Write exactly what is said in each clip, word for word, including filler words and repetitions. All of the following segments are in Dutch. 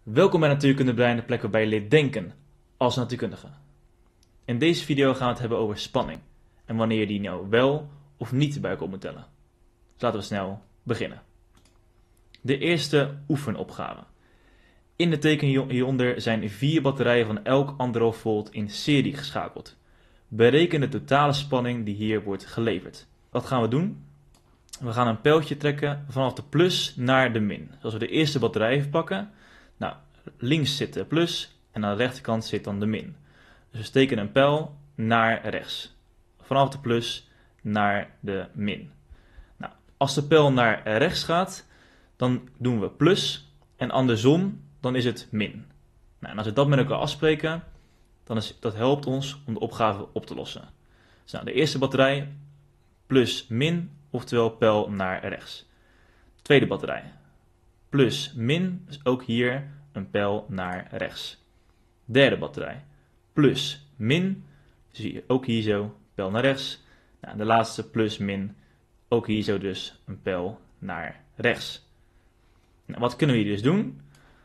Welkom bij Natuurkunde Brein, de plek waarbij je leert denken als natuurkundige. In deze video gaan we het hebben over spanning en wanneer je die nou wel of niet bij elkaar moet tellen. Dus laten we snel beginnen. De eerste oefenopgave. In de teken hieronder zijn vier batterijen van elk anderhalf volt in serie geschakeld. Bereken de totale spanning die hier wordt geleverd. Wat gaan we doen? We gaan een pijltje trekken vanaf de plus naar de min. Dus als we de eerste batterij even pakken, nou, links zit de plus en aan de rechterkant zit dan de min. Dus we steken een pijl naar rechts. Vanaf de plus naar de min. Nou, als de pijl naar rechts gaat, dan doen we plus en andersom, dan is het min. Nou, en als we dat met elkaar afspreken, dan is, dat helpt ons om de opgave op te lossen. Dus nou, de eerste batterij, plus min, oftewel pijl naar rechts. Tweede batterij, plus min, dus ook hier een pijl naar rechts. Derde batterij, plus min, dus hier, ook hier zo, pijl naar rechts. Nou, en de laatste plus min, ook hier zo dus een pijl naar rechts. Nou, wat kunnen we hier dus doen?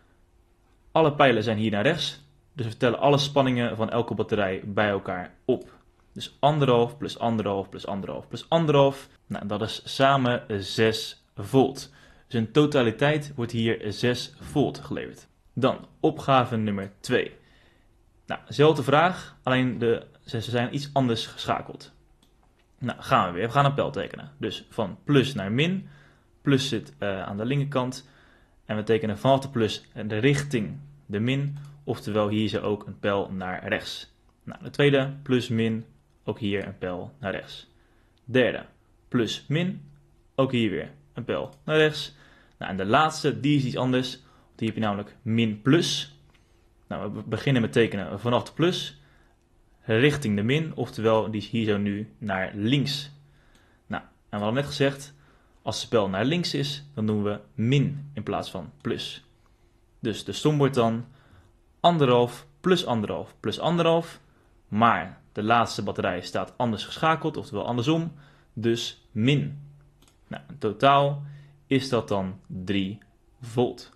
Alle pijlen zijn hier naar rechts, dus we tellen alle spanningen van elke batterij bij elkaar op. Dus anderhalf plus anderhalf plus anderhalf plus anderhalf, nou, dat is samen zes volt. Dus in totaliteit wordt hier zes volt geleverd. Dan opgave nummer twee. Nou, dezelfde vraag, alleen de, ze zijn iets anders geschakeld. Nou, gaan we weer. We gaan een pijl tekenen. Dus van plus naar min. Plus zit uh, aan de linkerkant. En we tekenen vanaf de plus de richting de min. Oftewel hier zo ook een pijl naar rechts. Nou, de tweede plus min. Ook hier een pijl naar rechts. Derde plus min. Ook hier weer een pijl naar rechts. Nou, en de laatste, die is iets anders. Die heb je namelijk min plus. Nou, we beginnen met tekenen vanaf de plus. Richting de min. Oftewel, die is hier zo nu naar links. Nou, en we hadden net gezegd, als de pijl naar links is, dan doen we min in plaats van plus. Dus de som wordt dan anderhalf plus anderhalf plus anderhalf. Maar de laatste batterij staat anders geschakeld, oftewel andersom. Dus min. Nou, in totaal is dat dan drie volt.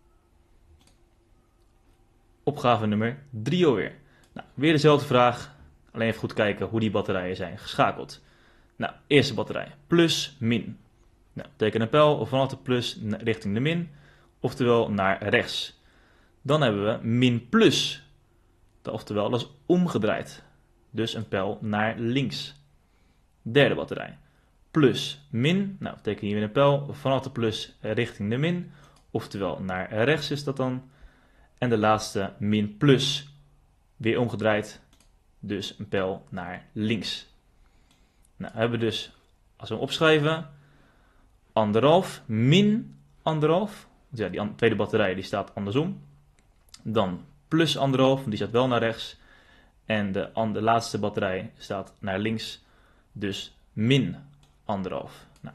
Opgave nummer drie alweer. Nou, weer dezelfde vraag, alleen even goed kijken hoe die batterijen zijn geschakeld. Nou, eerste batterij, plus, min. Nou, teken een pijl vanaf de plus richting de min, oftewel naar rechts. Dan hebben we min plus, oftewel dat is omgedraaid. Dus een pijl naar links. Derde batterij, plus, min. Nou, teken hier weer een pijl vanaf de plus richting de min, oftewel naar rechts is dat dan. En de laatste min plus, weer omgedraaid, dus een pijl naar links. Nou, hebben we dus, als we hem opschrijven, anderhalf min anderhalf. Dus ja, die tweede batterij die staat andersom. Dan plus anderhalf, die staat wel naar rechts. En de, de laatste batterij staat naar links, dus min anderhalf. Nou,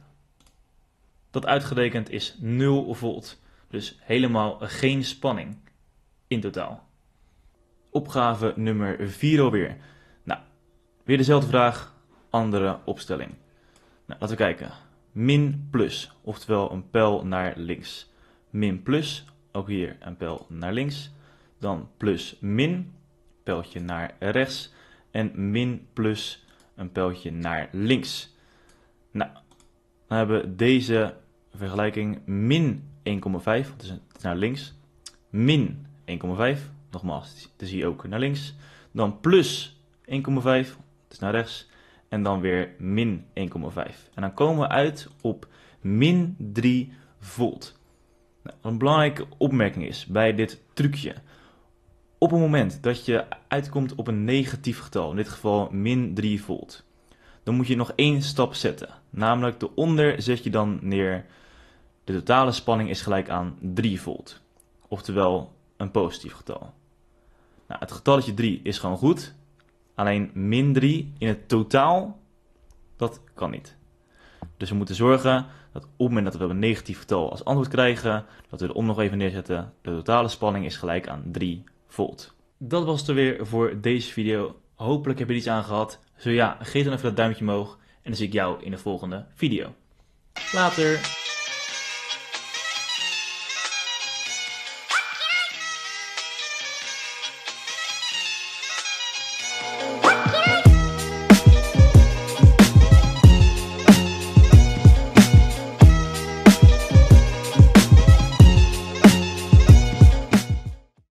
dat uitgerekend is nul volt, dus helemaal geen spanning in totaal. Opgave nummer vier alweer. Nou, weer dezelfde vraag, andere opstelling. Nou, laten we kijken. Min plus, oftewel een pijl naar links. Min plus, ook hier een pijl naar links. Dan plus min, pijltje naar rechts. En min plus, een pijltje naar links. Nou, dan hebben we deze vergelijking min één komma vijf, want het is naar links. Min één komma vijf, nogmaals, dat zie je ook naar links. Dan plus één komma vijf, het is naar rechts. En dan weer min één komma vijf. En dan komen we uit op min drie volt. Nou, een belangrijke opmerking is bij dit trucje. Op het moment dat je uitkomt op een negatief getal, in dit geval min drie volt, dan moet je nog één stap zetten. Namelijk eronder zet je dan neer, de totale spanning is gelijk aan drie volt. Oftewel een positief getal. Nou, het getalletje drie is gewoon goed. Alleen min drie in het totaal, dat kan niet. Dus we moeten zorgen dat op het moment dat we een negatief getal als antwoord krijgen, dat we erom nog even neerzetten, de totale spanning is gelijk aan drie volt. Dat was het er weer voor deze video. Hopelijk heb je er iets aan gehad. Zo ja, geef dan even dat duimpje omhoog en dan zie ik jou in de volgende video. Later!